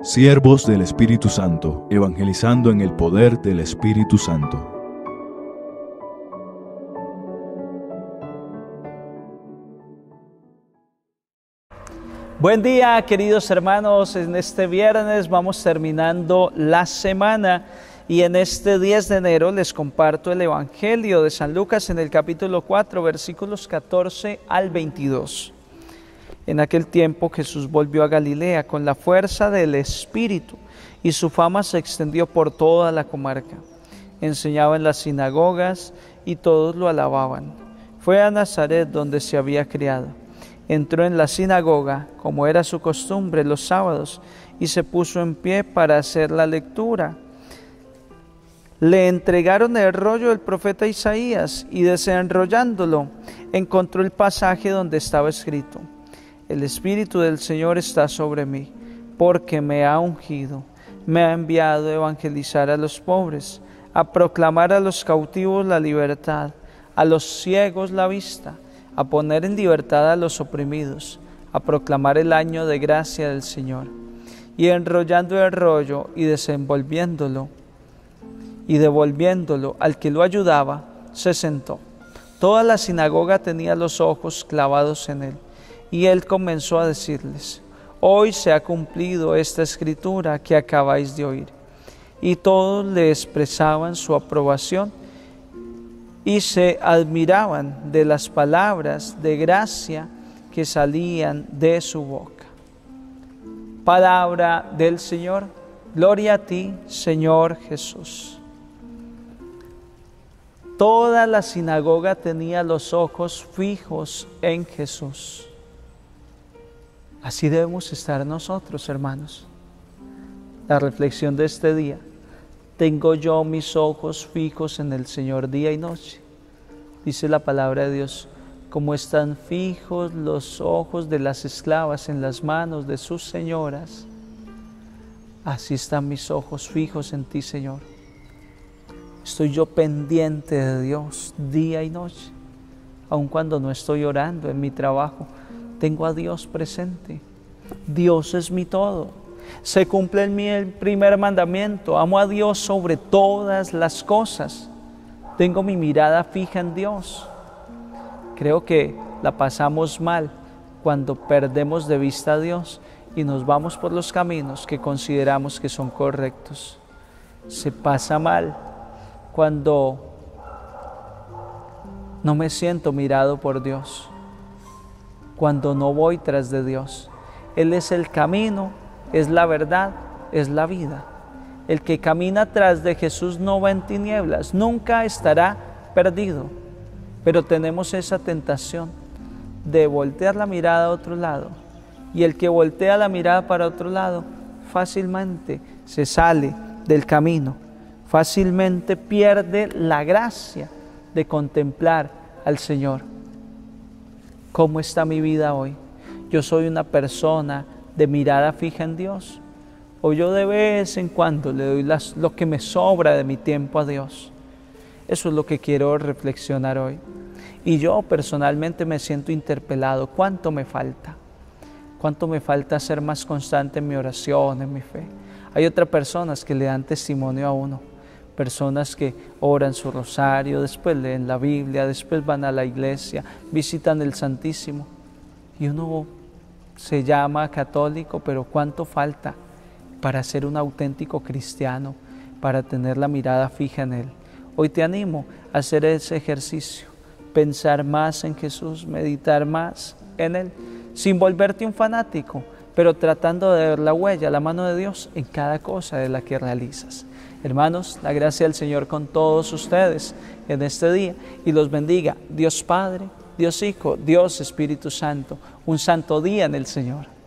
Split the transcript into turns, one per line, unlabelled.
Siervos del Espíritu Santo, evangelizando en el poder del Espíritu Santo.
Buen día, queridos hermanos. En este viernes vamos terminando la semana y en este 10 de enero les comparto el Evangelio de San Lucas en el capítulo 4, versículos 14 al 22. En aquel tiempo Jesús volvió a Galilea con la fuerza del Espíritu y su fama se extendió por toda la comarca. Enseñaba en las sinagogas y todos lo alababan. Fue a Nazaret donde se había criado. Entró en la sinagoga, como era su costumbre, los sábados, y se puso en pie para hacer la lectura. Le entregaron el rollo del profeta Isaías, y desenrollándolo, encontró el pasaje donde estaba escrito: El Espíritu del Señor está sobre mí, porque me ha ungido, me ha enviado a evangelizar a los pobres, a proclamar a los cautivos la libertad, a los ciegos la vista, a poner en libertad a los oprimidos, a proclamar el año de gracia del Señor. Y enrollando el rollo y devolviéndolo al que lo ayudaba, se sentó. Toda la sinagoga tenía los ojos clavados en él, y él comenzó a decirles: Hoy se ha cumplido esta escritura que acabáis de oír. Y todos le expresaban su aprobación y se admiraban de las palabras de gracia que salían de su boca. Palabra del Señor. Gloria a ti, Señor Jesús. Toda la sinagoga tenía los ojos fijos en Jesús. Así debemos estar nosotros, hermanos. La reflexión de este día: tengo yo mis ojos fijos en el Señor día y noche. Dice la palabra de Dios: como están fijos los ojos de las esclavas en las manos de sus señoras, así están mis ojos fijos en ti, Señor. Estoy yo pendiente de Dios día y noche. Aun cuando no estoy orando en mi trabajo, tengo a Dios presente. Dios es mi todo. Se cumple en mí el primer mandamiento: amo a Dios sobre todas las cosas. Tengo mi mirada fija en Dios. Creo que la pasamos mal cuando perdemos de vista a Dios y nos vamos por los caminos que consideramos que son correctos. Se pasa mal cuando no me siento mirado por Dios, cuando no voy tras de Dios. Él es el camino, es la verdad, es la vida. El que camina tras de Jesús no va en tinieblas, nunca estará perdido. Pero tenemos esa tentación de voltear la mirada a otro lado. Y el que voltea la mirada para otro lado fácilmente se sale del camino, fácilmente pierde la gracia de contemplar al Señor. ¿Cómo está mi vida hoy? ¿Yo soy una persona de mirada fija en Dios? ¿O yo de vez en cuando le doy lo que me sobra de mi tiempo a Dios? Eso es lo que quiero reflexionar hoy. Y yo personalmente me siento interpelado. ¿Cuánto me falta? ¿Cuánto me falta ser más constante en mi oración, en mi fe? Hay otras personas que le dan testimonio a uno. Personas que oran su rosario, después leen la Biblia, después van a la iglesia, visitan el Santísimo. Y uno se llama católico, pero ¿cuánto falta para ser un auténtico cristiano, para tener la mirada fija en Él? Hoy te animo a hacer ese ejercicio, pensar más en Jesús, meditar más en Él, sin volverte un fanático, pero tratando de ver la huella, la mano de Dios en cada cosa de la que realizas. Hermanos, la gracia del Señor con todos ustedes en este día y los bendiga. Dios Padre, Dios Hijo, Dios Espíritu Santo. Un santo día en el Señor.